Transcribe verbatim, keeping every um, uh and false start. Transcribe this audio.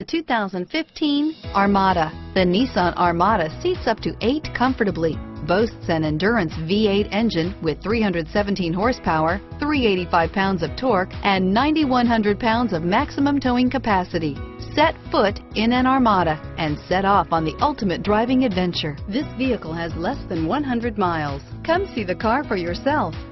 The two thousand fifteen Armada. The Nissan Armada seats up to eight comfortably, boasts an Endurance V eight engine with three hundred seventeen horsepower, three hundred eighty-five pounds of torque, and nine thousand one hundred pounds of maximum towing capacity. Set foot in an Armada and set off on the ultimate driving adventure. This vehicle has less than one hundred miles. Come see the car for yourself.